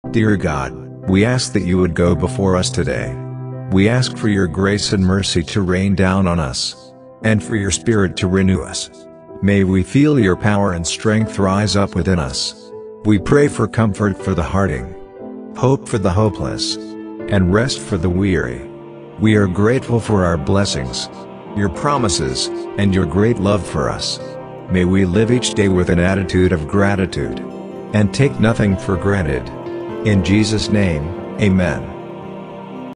Dear God, we ask that you would go before us today. We ask for your grace and mercy to rain down on us, and for your Spirit to renew us. May we feel your power and strength rise up within us. We pray for comfort for the hurting, hope for the hopeless, and rest for the weary. We are grateful for our blessings, your promises, and your great love for us. May we live each day with an attitude of gratitude, and take nothing for granted. In Jesus' name, amen.